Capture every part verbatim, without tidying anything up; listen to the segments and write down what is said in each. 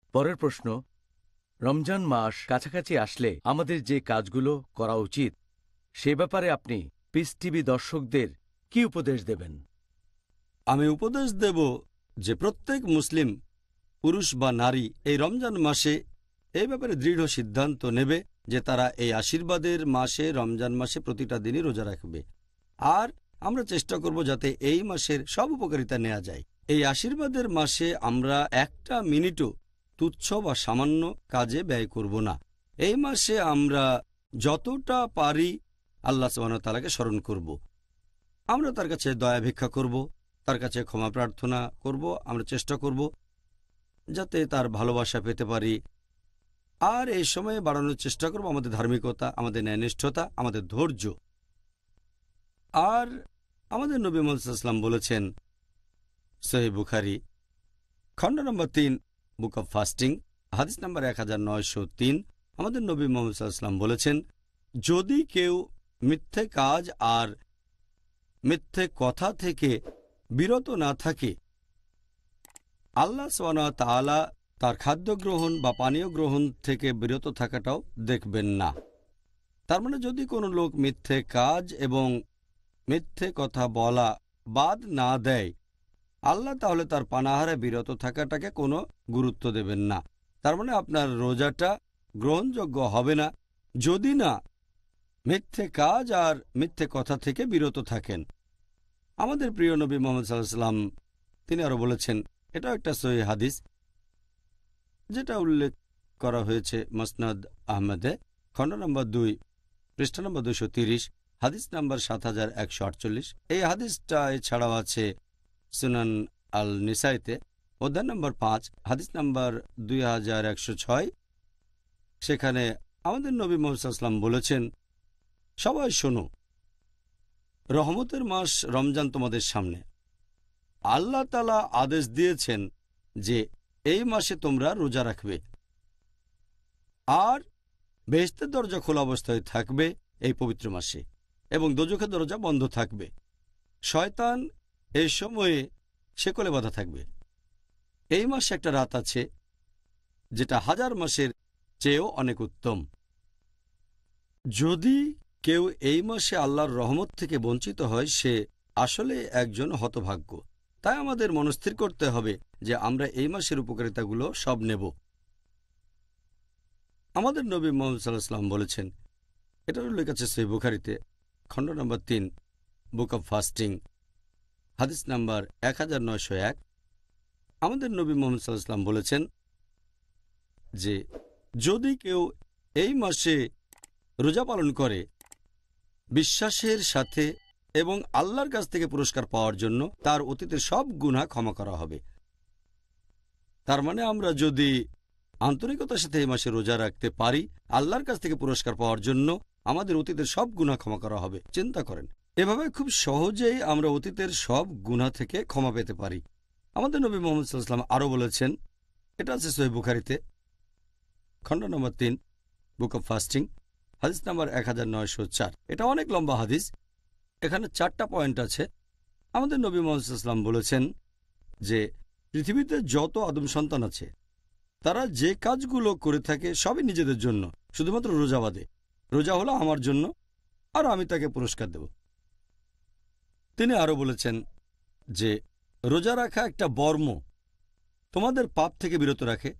পরের প্রশ্ন, রমজান মাস কাছাকাছি আসলে আমাদের যে কাজগুলো করা উচিত সে ব্যাপারে আপনি পিস টিভি দর্শকদের কি উপদেশ দেবেন? আমি উপদেশ দেব যে প্রত্যেক মুসলিম পুরুষ বা নারী এই রমজান মাসে এই ব্যাপারে দৃঢ় সিদ্ধান্ত নেবে যে তারা এই আশীর্বাদের মাসে রমজান মাসে প্রতিটা দিনই রোজা রাখবে। আর আমরা চেষ্টা করব যাতে এই মাসের সব উপকারিতা নেওয়া যায়। এই আশীর্বাদের মাসে আমরা একটা মিনিটও তুচ্ছ বা সামান্য কাজে ব্যয় করব না। এই মাসে আমরা যতটা পারি আল্লাহ সুবহানাহু ওয়া তাআলাকে স্মরণ করব। আমরা তার কাছে দয়া ভিক্ষা করব, তার কাছে ক্ষমা প্রার্থনা করব। আমরা চেষ্টা করব যাতে তার ভালোবাসা পেতে পারি। আর এই সময়ে বাড়ানোর চেষ্টা করব আমাদের ধার্মিকতা, আমাদের ন্যায়নিষ্ঠতা, আমাদের ধৈর্য। আর আমাদের নবী মুহাম্মদ সাল্লাল্লাহু আলাইহি ওয়াসাল্লাম বলেছেন, সহিহ বুখারী খণ্ড নম্বর তিন, বুক অব ফাস্টিং, হাদিস নম্বর এক হাজার নয়শো তিন, আমাদের নবী মুহাম্মদ সাল্লাল্লাহু আলাইহি ওয়াসাল্লাম বলেছেন, যদি কেউ মিথ্যে কাজ আর মিথ্যে কথা থেকে বিরত না থাকে, আল্লাহ সুবহানাহু ওয়া তাআলা তার খাদ্য গ্রহণ বা পানীয় গ্রহণ থেকে বিরত থাকাটাও দেখবেন না। তার মানে যদি কোনো লোক মিথ্যে কাজ এবং মিথ্যে কথা বলা বাদ না দেয়, আল্লাহ তাহলে তার পানাহারে বিরত থাকাটাকে কোনো গুরুত্ব দেবেন না। তার মানে আপনার রোজাটা গ্রহণযোগ্য হবে না যদি না মিথ্যে কাজ আর মিথ্যে কথা থেকে বিরত থাকেন। আমাদের প্রিয় নবী মুহাম্মদ সাল্লাল্লাহু আলাইহি ওয়াসাল্লাম তিনি আরো বলেছেন, এটাও একটা সহিহ হাদিস যেটা উল্লেখ করা হয়েছে মুসনাদ আহমদে, খণ্ড নম্বর দুই, পৃষ্ঠা নম্বর দুইশো তিরিশ, হাদিস নম্বর সাত হাজার একশো আটচল্লিশ। এই হাদিসটা এছাড়াও আছে সুনান আল নিসাইতে, অধ্যায় নম্বর পাঁচ, হাদিস নম্বর দুই হাজার একশো ছয়। সেখানে আমাদের নবী মুহাম্মদ সাল্লাল্লাহু আলাইহি ওয়াসাল্লাম বলেছেন, সবাই শোনো, রহমতের মাস রমজান তোমাদের সামনে। আল্লাহ তাআলা আদেশ দিয়েছেন যে এই মাসে তোমরা রোজা রাখবে আর বেহেশতের দরজা খোলা অবস্থায় থাকবে এই পবিত্র মাসে, এবং দোজখের দরজা বন্ধ থাকবে। শয়তান এই সময়ে শেকলে বাঁধা থাকবে। এই মাসে একটা রাত আছে যেটা হাজার মাসের চেয়েও অনেক উত্তম। যদি কেউ এই মাসে আল্লাহর রহমত থেকে বঞ্চিত হয়, সে আসলে একজন হতভাগ্য। তাই আমাদের মনস্থির করতে হবে যে আমরা এই মাসের উপকারিতাগুলো সব নেব। আমাদের নবী মুহাম্মদ সাল্লাল্লাহু আলাইহি ওয়াসাল্লাম বলেছেন, এটার উল্লেখ আছে সহিহ বুখারীতে, খণ্ড নম্বর তিন, বুক অব ফাস্টিং, হাদিস নাম্বার এক হাজার নয়শো এক। আমাদের নবী মুহাম্মদ সাল্লাল্লাহু আলাইহি ওয়াসাল্লাম বলেছেন যে যদি কেউ এই মাসে রোজা পালন করে বিশ্বাসের সাথে এবং আল্লাহর কাছ থেকে পুরস্কার পাওয়ার জন্য, তার অতীতের সব গুনাহ ক্ষমা করা হবে। তার মানে আমরা যদি আন্তরিকতার সাথে এই মাসে রোজা রাখতে পারি, আল্লাহর কাছ থেকে পুরস্কার পাওয়ার জন্য আমাদের অতীতের সব গুনাহ ক্ষমা করা হবে। চিন্তা করেন, এভাবে খুব সহজেই আমরা অতীতের সব গুনাহ থেকে ক্ষমা পেতে পারি। আমাদের নবী মুহাম্মদ সাল্লাল্লাহু আলাইহি ওয়াসাল্লাম আরও বলেছেন, এটা আছে সহিহ বুখারীতে, খণ্ড নম্বর তিন, বুক অব ফাস্টিং, হাদিস নাম্বার এক হাজার নয়শো চার। এটা অনেক লম্বা হাদিস, এখানে চারটা পয়েন্ট আছে। আমাদের নবী মুহাম্মদ সাল্লাল্লাহু আলাইহি ওয়াসাল্লাম বলেছেন যে পৃথিবীতে যত আদম সন্তান আছে তারা যে কাজগুলো করে থাকে সবই নিজেদের জন্য, শুধুমাত্র রোজা বাদে। রোজা হলো আমার জন্য আর আমি তাকে পুরস্কার দেব। তিনি আরও বলেছেন যে রোজা রাখা একটা বর্ম, তোমাদের পাপ থেকে বিরত রাখে।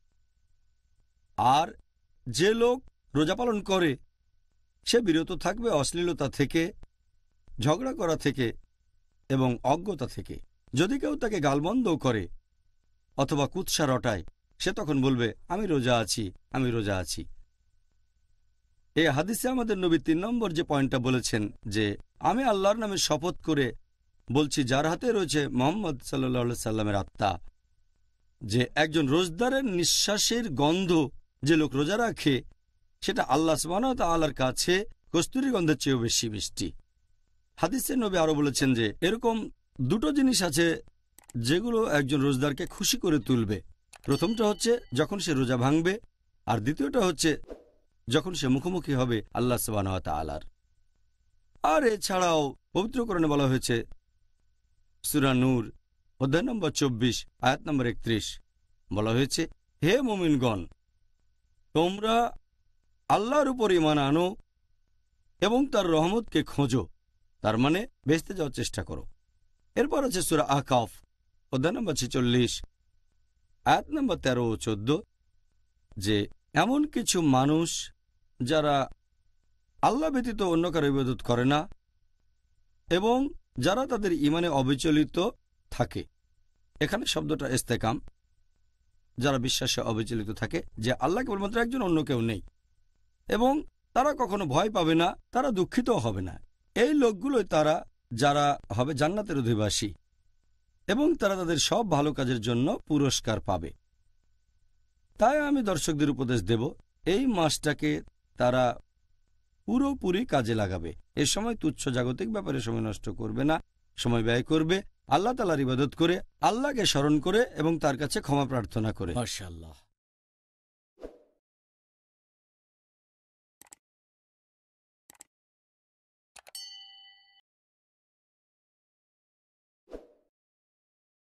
আর যে লোক রোজা পালন করে সে বিরত থাকবে অশ্লীলতা থেকে, ঝগড়া করা থেকে এবং অজ্ঞতা থেকে। যদি কেউ তাকে গালমন্দ করে অথবা কুৎসা রটায়, সে তখন বলবে আমি রোজা আছি, আমি রোজা আছি। এই হাদিসে আমাদের নবী তিন নম্বর যে পয়েন্টটা বলেছেন যে আমি আল্লাহর নামে শপথ করে বলছি, যার হাতে রয়েছে মুহাম্মদ সাল্লাল্লাহু আলাইহি সাল্লামের আত্মা, যে একজন রোজদারের নিঃশ্বাসের গন্ধ যে লোক রোজা রাখে সেটা আল্লাহ সুবহানাহু ওয়া তাআলার কাছে কস্তুরী গন্ধের চেয়েও বেশি মিষ্টি। হাদিসে নবী আরও বলেছেন যে এরকম দুটো জিনিস আছে যেগুলো একজন রোজদারকে খুশি করে তুলবে। প্রথমটা হচ্ছে যখন সে রোজা ভাঙবে, আর দ্বিতীয়টা হচ্ছে যখন সে মুখোমুখি হবে আল্লাহ সুবহানাহু ওয়া তাআলার। আর এছাড়াও পবিত্র কোরআনে বলা হয়েছে, সূরা নূর অধ্যায় নম্বর চব্বিশ, আয়াত নম্বর একত্রিশ, বলা হয়েছে, হে মুমিনগণ, তোমরা আল্লাহর উপর ঈমান আনো এবং তার রহমতকে খোঁজো, তার মানে বেহেশতে যাওয়ার চেষ্টা করো। এরপর আছে সূরা আহকাফ অধ্যায় নম্বর ছেচল্লিশ আয়াত নম্বর তেরো ও চোদ্দ, যে এমন কিছু মানুষ যারা আল্লাহ ব্যতীত অন্য কারো ইবাদত করে না এবং যারা তাদের ঈমানে অবিচলিত থাকে। এখানে শব্দটা ইস্তেকাম, যারা বিশ্বাসে অবিচলিত থাকে যে আল্লাহ কেবলমাত্র একজন, অন্য কেউ নেই, এবং তারা কখনো ভয় পাবে না, তারা দুঃখিতও হবে না। এই লোকগুলোই তারা যারা হবে জান্নাতের অধিবাসী এবং তারা তাদের সব ভালো কাজের জন্য পুরস্কার পাবে। তাই আমি দর্শকদের উপদেশ দেব, এই মাসটাকে তারা পুরোপুরি কাজে লাগাবে। এ সময় তুচ্ছ জাগতিক ব্যাপারে সময় নষ্ট করবে না, সময় ব্যয় করবে আল্লাহ তাআলার ইবাদত করে, আল্লাহকে স্মরণ করে এবং তার কাছে ক্ষমা প্রার্থনা করে। মাশাআল্লাহ।